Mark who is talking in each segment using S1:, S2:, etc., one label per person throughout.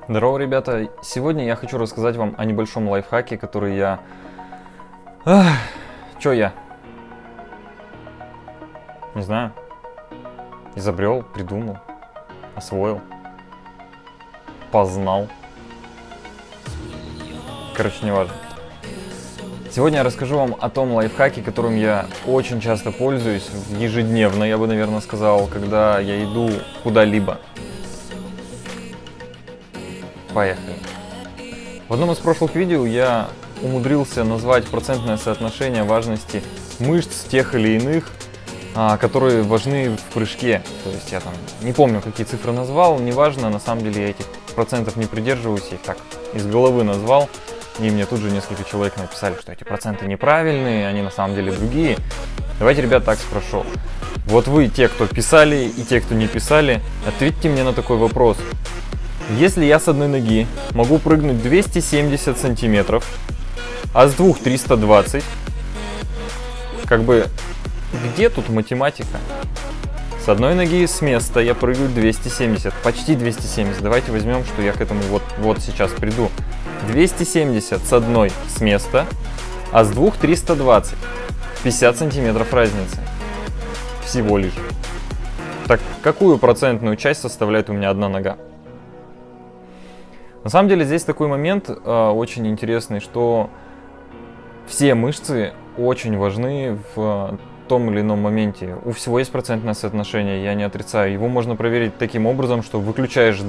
S1: Здорово, ребята! Сегодня я хочу рассказать вам о небольшом лайфхаке, который я... Чё я? Не знаю. Изобрел, придумал, освоил, познал. Короче, не важно. Сегодня я расскажу вам о том лайфхаке, которым я очень часто пользуюсь, ежедневно, я бы, наверное, сказал, когда я иду куда-либо. Поехали. В одном из прошлых видео я умудрился назвать процентное соотношение важности мышц тех или иных, которые важны в прыжке. То есть я там не помню, какие цифры назвал, неважно, на самом деле я этих процентов не придерживаюсь, я их так из головы назвал. И мне тут же несколько человек написали, что эти проценты неправильные, они на самом деле другие. Давайте, ребят, так спрошу. Вот вы, те, кто писали, и те, кто не писали, ответьте мне на такой вопрос. Если я с одной ноги могу прыгнуть 270 сантиметров, а с двух 320, как бы, где тут математика? С одной ноги с места я прыгаю 270, почти 270. Давайте возьмем, что я к этому вот сейчас приду. 270 с одной с места, а с двух 320. 50 сантиметров разницы. Всего лишь. Так какую процентную часть составляет у меня одна нога? На самом деле здесь такой момент очень интересный, что все мышцы очень важны в том или ином моменте. У всего есть процентное соотношение, я не отрицаю. Его можно проверить таким образом, что выключаешь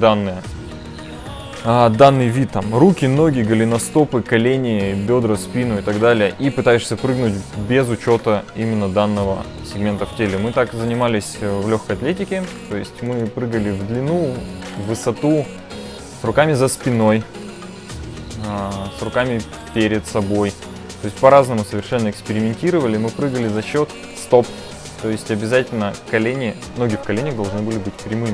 S1: данный вид, там, руки, ноги, голеностопы, колени, бедра, спину и так далее, и пытаешься прыгнуть без учета именно данного сегмента в теле. Мы так занимались в легкой атлетике, то есть мы прыгали в длину, в высоту, с руками за спиной, с руками перед собой. То есть по-разному совершенно экспериментировали. Мы прыгали за счет стоп. То есть обязательно колени, ноги в коленях должны были быть прямыми.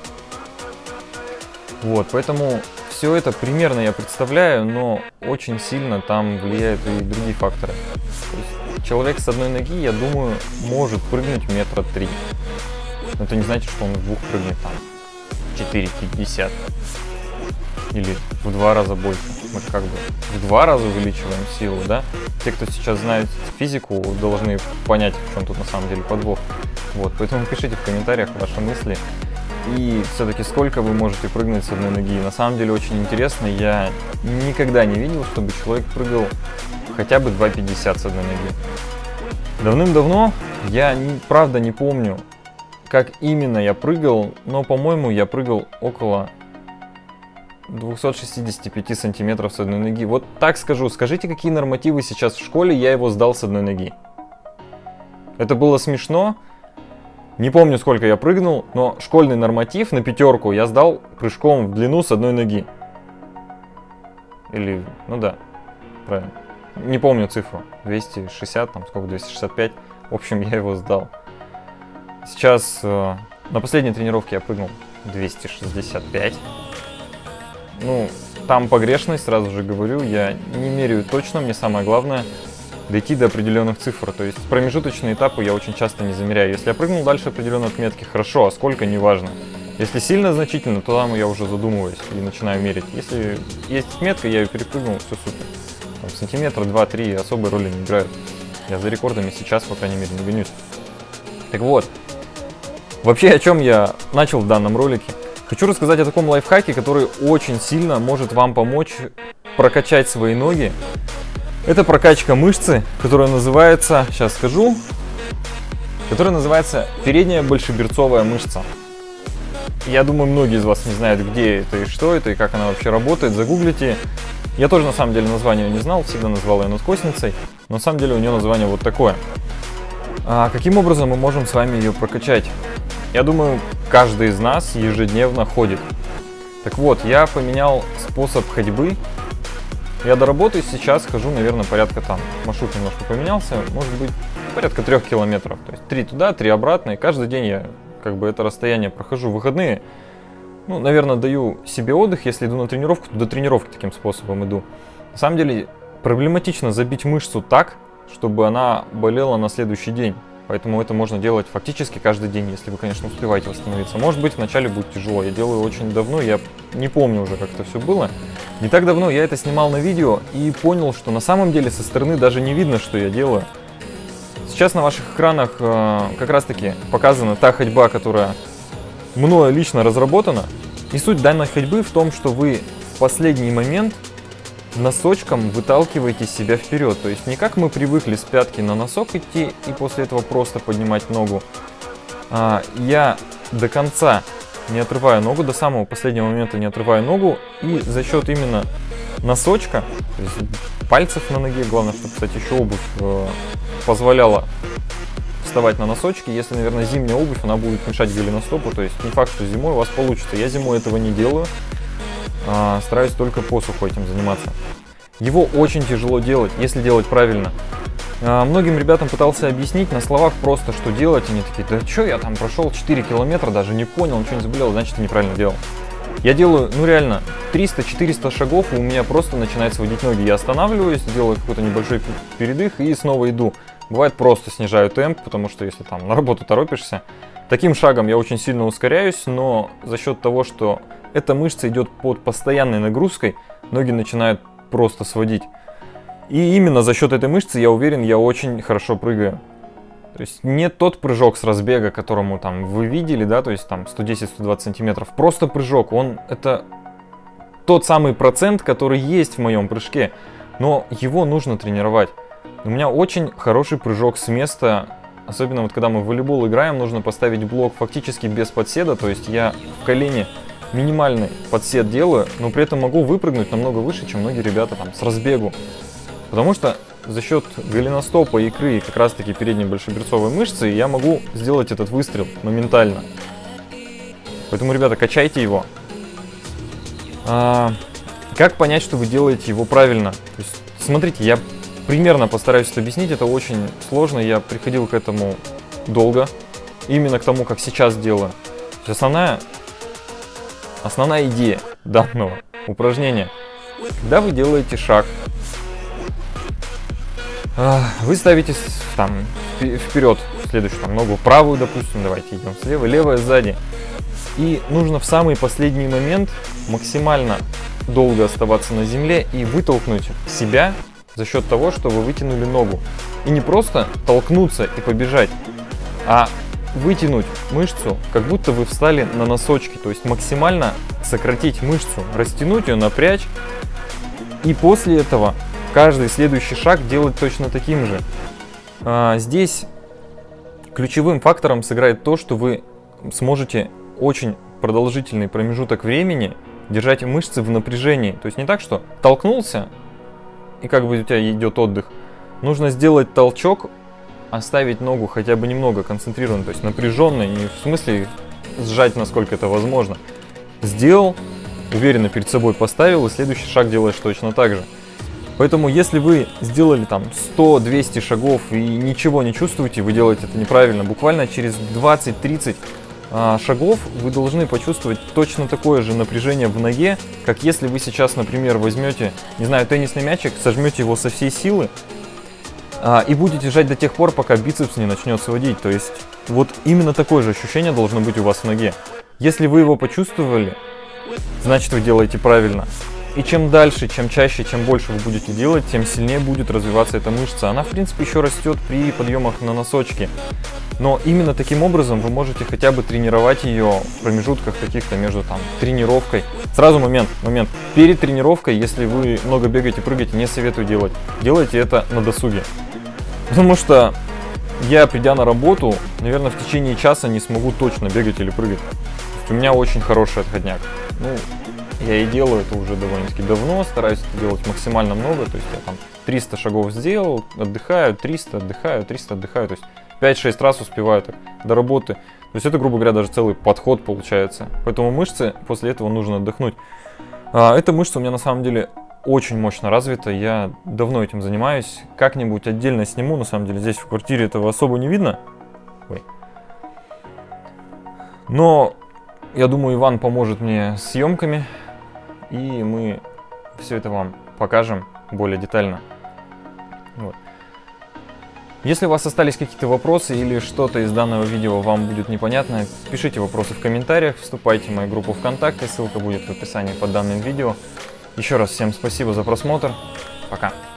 S1: Вот, поэтому все это примерно я представляю, но очень сильно там влияют и другие факторы. То есть человек с одной ноги, я думаю, может прыгнуть метра 3. Но это не значит, что он в двух прыгнет там 4,50. Или в 2 раза больше. Мы как бы в 2 раза увеличиваем силу, да? Те, кто сейчас знает физику, должны понять, в чем тут на самом деле подвох. Вот, поэтому пишите в комментариях ваши мысли. И все-таки сколько вы можете прыгнуть с одной ноги. На самом деле очень интересно. Я никогда не видел, чтобы человек прыгал хотя бы 2,50 с одной ноги. Давным-давно, я правда не помню, как именно я прыгал, но, по-моему, я прыгал около 265 сантиметров с одной ноги. Вот так скажу. Скажите, какие нормативы сейчас в школе я его сдал с одной ноги. Это было смешно. Не помню, сколько я прыгнул, но школьный норматив на 5 я сдал прыжком в длину с одной ноги. Или, ну да, правильно. Не помню цифру. 260, там сколько, 265. В общем, я его сдал. Сейчас на последней тренировке я прыгнул 265. Ну, там погрешность, сразу же говорю, я не меряю точно, мне самое главное дойти до определенных цифр. То есть промежуточные этапы я очень часто не замеряю. Если я прыгнул дальше определенной отметки, хорошо, а сколько, неважно. Если сильно значительно, то там я уже задумываюсь и начинаю мерить. Если есть отметка, я ее перепрыгнул, все супер. Там, сантиметра, 2-3 особой роли не играют. Я за рекордами сейчас, по крайней мере, не гонюсь. Так вот, вообще о чем я начал в данном ролике. Хочу рассказать о таком лайфхаке, который очень сильно может вам помочь прокачать свои ноги. Это прокачка мышцы, которая называется, сейчас скажу, которая называется передняя большеберцовая мышца. Я думаю, многие из вас не знают, где это и что это, и как она вообще работает. Загуглите. Я тоже на самом деле название не знал, всегда назвал ее надкосницей, но на самом деле у нее название вот такое. Каким образом мы можем с вами ее прокачать? Я думаю, каждый из нас ежедневно ходит. Так вот, я поменял способ ходьбы. Я до работы сейчас хожу, наверное, порядка там, маршрут немножко поменялся, может быть, порядка 3 километров. То есть 3 туда, 3 обратно, и каждый день я как бы это расстояние прохожу. В выходные, ну, наверное, даю себе отдых, если иду на тренировку, то до тренировки таким способом иду. На самом деле, проблематично забить мышцу так, чтобы она болела на следующий день. Поэтому это можно делать фактически каждый день, если вы, конечно, успеваете восстановиться. Может быть, вначале будет тяжело. Я делаю очень давно, я не помню уже, как это все было. Не так давно я это снимал на видео и понял, что на самом деле со стороны даже не видно, что я делаю. Сейчас на ваших экранах как раз таки показана та ходьба, которая мною лично разработана. И суть данной ходьбы в том, что вы в последний момент носочком выталкиваете себя вперед. То есть не как мы привыкли с пятки на носок идти и после этого просто поднимать ногу. Я до конца не отрываю ногу, до самого последнего момента не отрываю ногу. И за счет именно носочка, то есть пальцев на ноге, главное, чтобы, кстати, еще обувь позволяла вставать на носочки. Если, наверное, зимняя обувь, она будет мешать голеностопу. То есть не факт, что зимой у вас получится. Я зимой этого не делаю. Стараюсь только посуху этим заниматься. Его очень тяжело делать, если делать правильно. Многим ребятам пытался объяснить на словах просто, что делать. Они такие: да что, я там прошел 4 километра, даже не понял, ничего не заболел, значит, ты неправильно делал. Я делаю, ну реально, 300-400 шагов, и у меня просто начинает сводить ноги. Я останавливаюсь, делаю какой-то небольшой передых и снова иду. Бывает, просто снижаю темп, потому что если там на работу торопишься. Таким шагом я очень сильно ускоряюсь, но за счет того, что эта мышца идет под постоянной нагрузкой, ноги начинают просто сводить. И именно за счет этой мышцы, я уверен, я очень хорошо прыгаю. То есть не тот прыжок с разбега, которому там вы видели, да, то есть там 110-120 сантиметров. Просто прыжок, это тот самый процент, который есть в моем прыжке, но его нужно тренировать. У меня очень хороший прыжок с места, особенно вот когда мы в волейбол играем, нужно поставить блок фактически без подседа, то есть я в колене минимальный подсед делаю, но при этом могу выпрыгнуть намного выше, чем многие ребята там с разбегу. Потому что за счет голеностопа, икры и как раз таки передней большеберцовой мышцы я могу сделать этот выстрел моментально. Поэтому, ребята, качайте его. Как понять, что вы делаете его правильно? То есть, смотрите, я примерно постараюсь это объяснить, это очень сложно, я приходил к этому долго, именно к тому, как сейчас делаю. То есть основная идея данного упражнения: когда вы делаете шаг, вы ставите там вперед следующую там, ногу правую, допустим, давайте идем слева, левая сзади. И нужно в самый последний момент максимально долго оставаться на земле и вытолкнуть себя за счет того, что вы вытянули ногу. И не просто толкнуться и побежать, а вытянуть мышцу, как будто вы встали на носочки. То есть максимально сократить мышцу, растянуть ее, напрячь. И после этого каждый следующий шаг делать точно таким же. Здесь ключевым фактором сыграет то, что вы сможете очень продолжительный промежуток времени держать мышцы в напряжении. То есть не так, что толкнулся, и как бы у тебя идет отдых. Нужно сделать толчок, оставить ногу хотя бы немного концентрированной, то есть напряженной, не в смысле сжать, насколько это возможно. Сделал, уверенно перед собой поставил, и следующий шаг делаешь точно так же. Поэтому, если вы сделали там 100-200 шагов и ничего не чувствуете, вы делаете это неправильно. Буквально через 20-30 шагов вы должны почувствовать точно такое же напряжение в ноге, как если вы сейчас, например, возьмете, не знаю, теннисный мячик, сожмете его со всей силы и будете жать до тех пор, пока бицепс не начнет сводить. То есть вот именно такое же ощущение должно быть у вас в ноге. Если вы его почувствовали, значит, вы делаете правильно. И чем дальше, чем чаще, чем больше вы будете делать, тем сильнее будет развиваться эта мышца. Она, в принципе, еще растет при подъемах на носочки. Но именно таким образом вы можете хотя бы тренировать ее в промежутках каких-то между там тренировкой. Сразу момент. Перед тренировкой, если вы много бегаете, прыгаете, не советую делать. Делайте это на досуге. Потому что я, придя на работу, наверное, в течение часа не смогу точно бегать или прыгать. То есть у меня очень хороший отходняк. Я и делаю это уже довольно-таки давно, стараюсь это делать максимально много, то есть я там 300 шагов сделал, отдыхаю, 300, отдыхаю, 300, отдыхаю, то есть 5-6 раз успеваю так до работы. То есть это, грубо говоря, даже целый подход получается. Поэтому мышцы после этого нужно отдохнуть. Эта мышца у меня на самом деле очень мощно развита, я давно этим занимаюсь. Как-нибудь отдельно сниму, на самом деле здесь в квартире этого особо не видно. Но я думаю, Иван поможет мне с съемками. И мы все это вам покажем более детально. Вот. Если у вас остались какие-то вопросы или что-то из данного видео вам будет непонятно, пишите вопросы в комментариях, вступайте в мою группу ВКонтакте, ссылка будет в описании под данным видео. Еще раз всем спасибо за просмотр, пока!